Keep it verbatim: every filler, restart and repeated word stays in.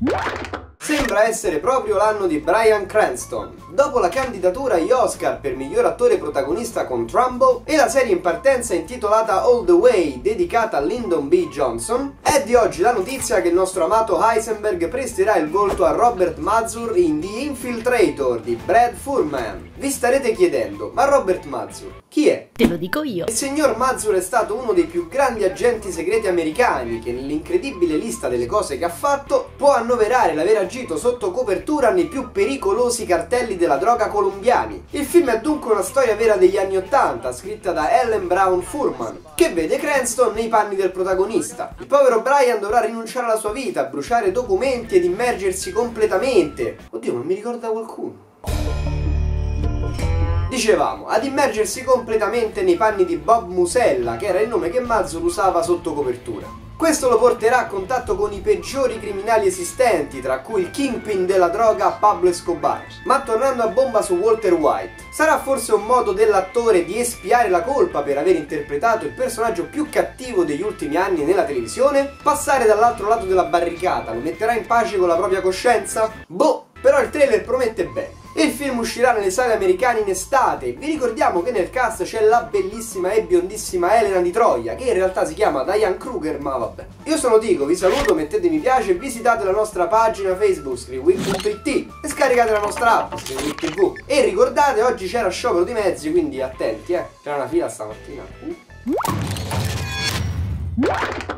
Sembra essere proprio l'anno di Bryan Cranston. Dopo la candidatura agli Oscar per miglior attore protagonista con Trumbo e la serie in partenza intitolata All the Way dedicata a Lyndon B. Johnson, è di oggi la notizia che il nostro amato Heisenberg presterà il volto a Robert Mazur in The Infiltrator di Brad Furman. Vi starete chiedendo, ma Robert Mazur chi è? Te lo dico io. Il signor Mazur è stato uno dei più grandi agenti segreti americani che nell'incredibile lista delle cose che ha fatto può annoverare l'aver agito sotto copertura nei più pericolosi cartelli della droga colombiani. Il film è dunque una storia vera degli anni ottanta, scritta da Ellen Brown Furman, che vede Cranston nei panni del protagonista. Il povero Brian dovrà rinunciare alla sua vita, bruciare documenti ed immergersi completamente. Oddio, ma mi ricorda qualcuno? Dicevamo, ad immergersi completamente nei panni di Bob Musella, che era il nome che Mazur usava sotto copertura. Questo lo porterà a contatto con i peggiori criminali esistenti, tra cui il kingpin della droga Pablo Escobar. Ma tornando a bomba su Walter White, sarà forse un modo dell'attore di espiare la colpa per aver interpretato il personaggio più cattivo degli ultimi anni nella televisione? Passare dall'altro lato della barricata lo metterà in pace con la propria coscienza? Boh, però il trailer promette bene. Il film uscirà nelle sale americane in estate. Vi ricordiamo che nel cast c'è la bellissima e biondissima Elena di Troia, che in realtà si chiama Diane Kruger, ma vabbè. Io sono Dico, vi saluto, mettete mi piace, visitate la nostra pagina Facebook scriweek punto it e scaricate la nostra app Scriweek tivù. E ricordate, oggi c'era sciopero di mezzi, quindi attenti, eh. C'era una fila stamattina. Uh.